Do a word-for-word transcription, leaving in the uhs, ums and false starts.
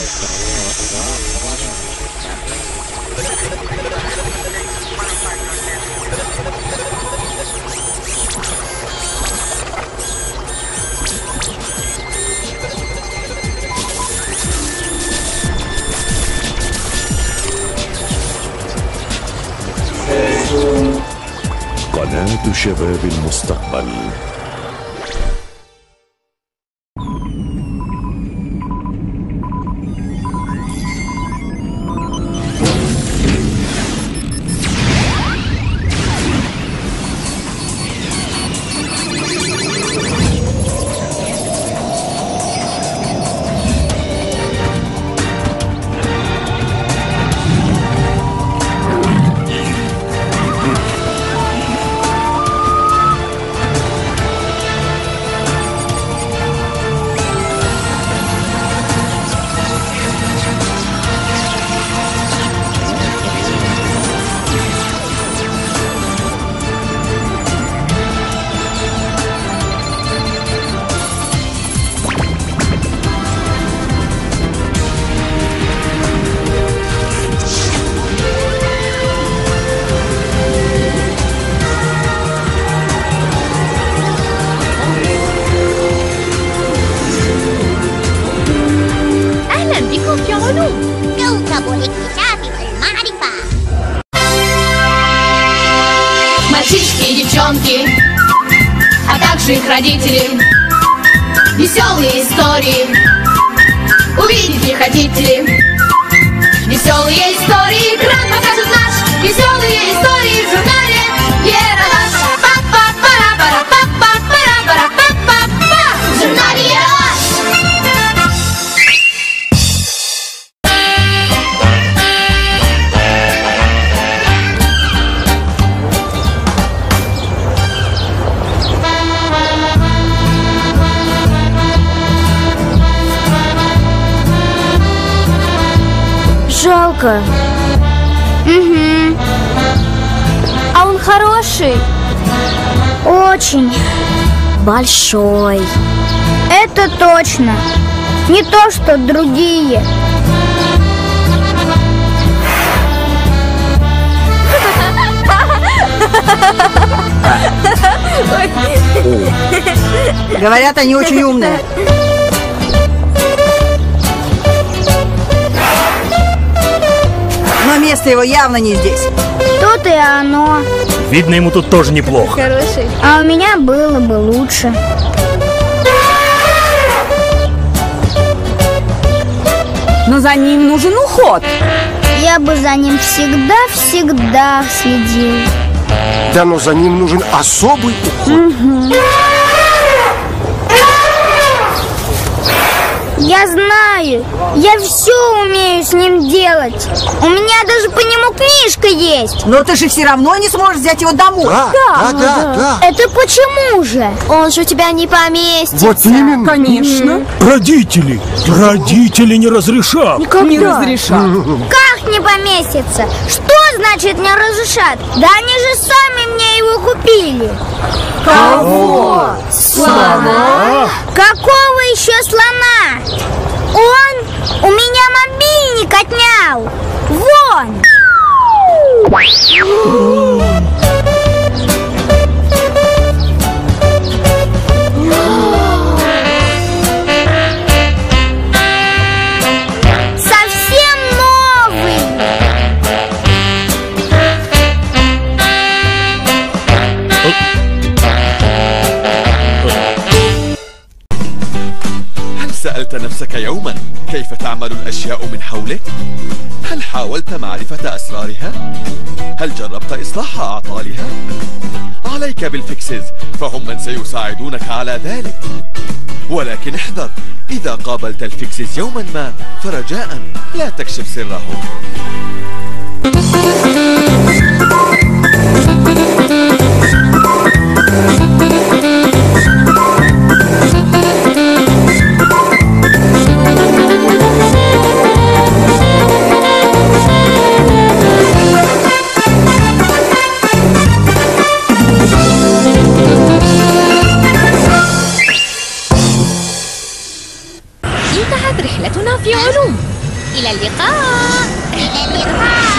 قناة شباب المستقبل. А также их родители. Веселые истории увидеть не хотите ли? Веселые истории экран покажет наш. Веселые истории в журнале Ералаш. Па-па-пара-пара-па-па-пара-пара-па-па-па. В журнале Ералаш. Жалко. Угу. А он хороший? Очень. Большой. Это точно. Не то, что другие. Говорят, они очень умные. Но место его явно не здесь. Тут и оно. Видно, ему тут тоже неплохо. Хороший. А у меня было бы лучше. Но за ним нужен уход. Я бы за ним всегда-всегда следил. Да, но за ним нужен особый уход. Угу. Я знаю, я все умею с ним делать. У меня даже по нему книжка есть. Но ты же все равно не сможешь взять его домой. Да, да, да, да, да. Это почему же? Он же у тебя не поместится. Вот именно. Конечно. Родители! Родители не разрешат. Никак не разрешат. Как не поместится? Что значит не разрешат? Да они же сами мне его купили. Кого? Слона? Какого еще слона? Он у меня мобильник отнял. Вон! Совсем новый. هل سألت نفسك يوما كيف تعمل الأشياء من حولك؟ هل حاولت معرفة أسرارها؟ هل جربت إصلاح أعطالها؟ عليك بالفيكسز، فهم من سيساعدونك على ذلك. ولكن احذر، إذا قابلت الفيكسز يوما ما فرجاء لا تكشف سره. انتهت رحلتنا في علوم. إلى اللقاء. إلى اللقاء.